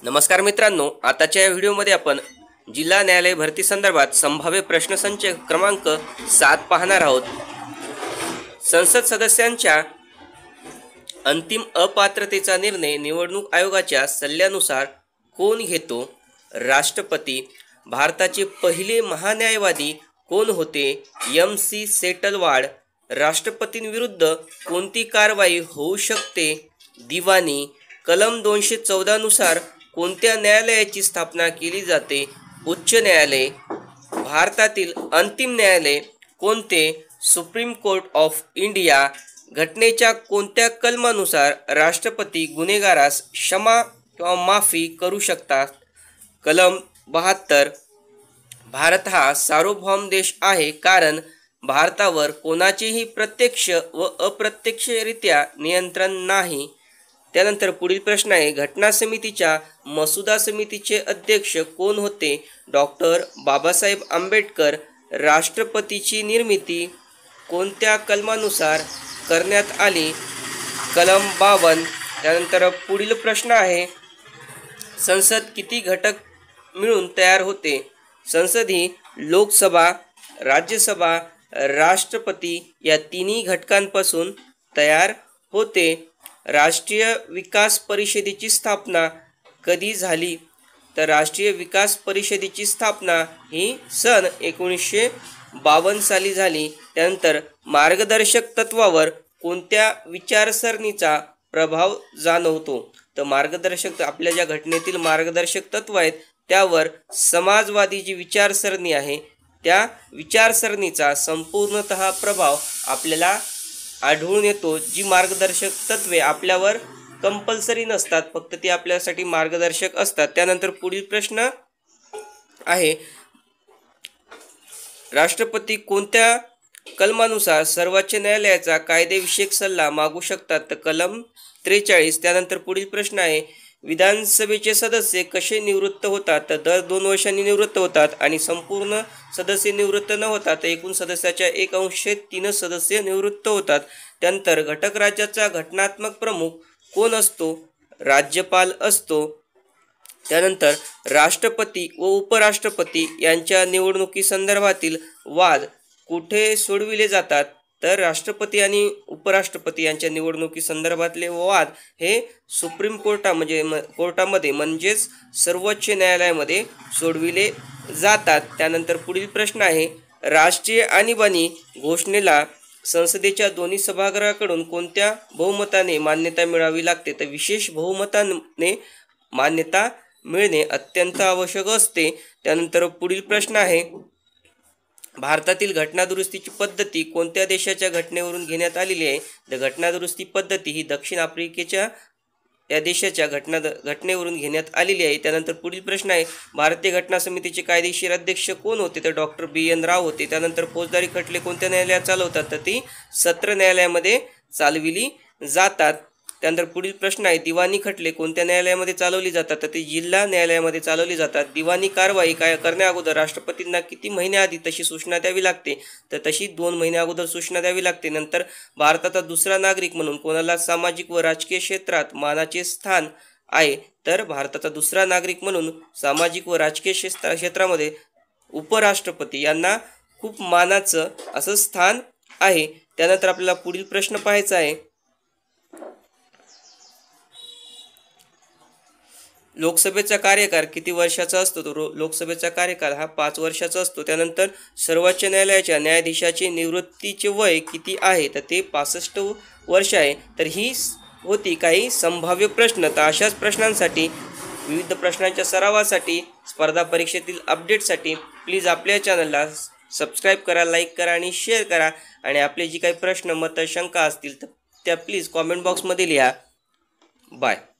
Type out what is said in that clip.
नमस्कार मित्रांनो, आताच्या या व्हिडिओमध्ये आपण जिल्हा न्यायालय भरती संदर्भात संभाव्य प्रश्नसंच क्रमांक 7 पाहणार आहोत। संसद सदस्यांच्या अंतिम अपात्रतेचा निर्णय निवडणूक आयोगाच्या सल्ल्यानुसार कोण घेतो? राष्ट्रपती। भारताचे पहिले महान्यायवादी कोण होते? MC सेटलवाड। राष्ट्रपतींविरुद्ध कोणती कारवाई होऊ शकते? दिवाणी। कलम 214 नुसार कोणत्या न्यायालयाची स्थापना केली जाते? उच्च न्यायालय। भारतातील अंतिम न्यायालय कोणते? Supreme Court of India. घटनेच्या कोणत्या कलमानुसार राष्ट्रपती गुन्हेगारास क्षमा किंवा माफी करू शकतात? कलम 72। भारत हा सार्वभौम देश आहे कारण भारतावर कोणाचेही प्रत्यक्ष व अप्रत्यक्षरित्या नियंत्रण नाही। त्यानंतर पुढील प्रश्न आहे, घटना समितीच्या मसुदा समितीचे अध्यक्ष कोण होते? डॉक्टर बाबासाहेब आंबेडकर। राष्ट्रपतीची निर्मिती कोणत्या कलमानुसार करण्यात आली? कलम 52। त्यानंतर पुढील प्रश्न आहे, संसद किती घटक मिळून तयार होते? संसद ही लोकसभा, राज्यसभा, राष्ट्रपती या तिन्ही घटकांपासून तयार होते। राष्ट्रीय विकास परिषदेची स्थापना कधी झाली? तर राष्ट्रीय विकास परिषदेची स्थापना ही सन 1952 साली झाली। त्यानंतर मार्गदर्शक तत्वावर कोणत्या विचारसरणीचा प्रभाव जाणवतो? तर मार्गदर्शक आपल्या ज्या घटनेतील मार्गदर्शक तत्व आहेत त्यावर समाजवादी जी विचारसरणी आहे त्या विचारसरणीचा संपूर्णतः प्रभाव आपल्याला आढळून येतो। जी मार्गदर्शक तत्वे आपल्यावर कंपल्सरी नसतात, फक्त ती आपल्यासाठी मार्गदर्शक असतात। त्यानंतर पुढील प्रश्न आहे, राष्ट्रपती कोणत्या कलमानुसार सर्वोच्च न्यायालयाचा कायदेविषयक सल्ला मागू शकतात? तर कलम 43। त्यानंतर पुढील प्रश्न आहे, विधानसभेचे सदस्य कसे निवृत्त होतात? तर दर 2 वर्षांनी निवृत्त होतात आणि संपूर्ण सदस्य निवृत्त न होतात एकूण सदस्याच्या 1/3 सदस्य निवृत्त होतात। त्यानंतर घटक राज्याचा घटनात्मक प्रमुख कोण असतो? राज्यपाल असतो। त्यानंतर राष्ट्रपती व उपराष्ट्रपती यांच्या निवडणुकी संदर्भातील वाद कुठे सोडविले जातात? तर राष्ट्रपती आणि उपराष्ट्रपती यांच्या निवडणुकी संदर्भातले वाद हे सुप्रीम कोर्टामध्ये म्हणजेच सर्वोच्च न्यायालयामध्ये सोडविले जातात। त्यानंतर पुढील प्रश्न आहे, राष्ट्रीय आणीबाणी घोषणेला संसदेच्या दोन्ही सभागृहाकडून कोणत्या बहुमताने मान्यता मिळावी लागते? तर विशेष बहुमताने मान्यता मिळणे अत्यंत आवश्यक असते। त्यानंतर पुढील प्रश्न आहे, भारतातील घटनादुरुस्तीची पद्धती कोणत्या देशाच्या घटनेवरून घेण्यात आलेली आहे? तर घटनादुरुस्ती पद्धती ही दक्षिण आफ्रिकेच्या या देशाच्या घटनेवरून घेण्यात आलेली आहे। त्यानंतर पुढील प्रश्न आहे, भारतीय घटना समितीचे कायदेशीर अध्यक्ष कोण होते? तर डॉक्टर BN राव होते। त्यानंतर फौजदारी खटले कोणत्या न्यायालयात चालवतात? तर ती सत्र न्यायालयामध्ये चालविली जातात। त्यानंतर पुढील प्रश्न आहे, दिवाणी खटले कोणत्या न्यायालयामध्ये चालवली जातात? तर ती जिल्हा न्यायालयामध्ये चालवली जातात। दिवाणी कारवाई करण्या अगोदर राष्ट्रपतींना किती महिने आधी तशी सूचना द्यावी लागते? तर तशी 2 महिने अगोदर सूचना द्यावी लागते। नंतर भारताचा दुसरा नागरिक म्हणून कोणाला सामाजिक व राजकीय क्षेत्रात मानाचे स्थान आहे? तर भारताचा दुसरा नागरिक म्हणून सामाजिक व राजकीय क्षेत्रामध्ये उपराष्ट्रपती यांना खूप मानाचं असं स्थान आहे। त्यानंतर आपल्याला पुढील प्रश्न पाहायचा आहे, लोकसभेचा कार्यकाळ किती वर्षाचा असतो? तो लोकसभेचा कार्यकाळ हा 5 वर्षाचा असतो। त्यानंतर सर्वोच्च न्यायालयाच्या न्यायाधीशाचे निवृत्तीचे वय किती आहे? तर ते 65 वर्ष आहे। तर ही होती काही संभाव्य प्रश्न। तर अशाच प्रश्नांसाठी, विविध प्रश्नांच्या सरावासाठी, स्पर्धा परीक्षेतील अपडेटसाठी प्लीज आपल्या चॅनलला सबस्क्राईब करा, लाईक करा आणि शेअर करा। आणि आपले जी काही प्रश्न, मत, शंका असतील तर त्या प्लीज कॉमेंट बॉक्समध्ये लिहा। बाय।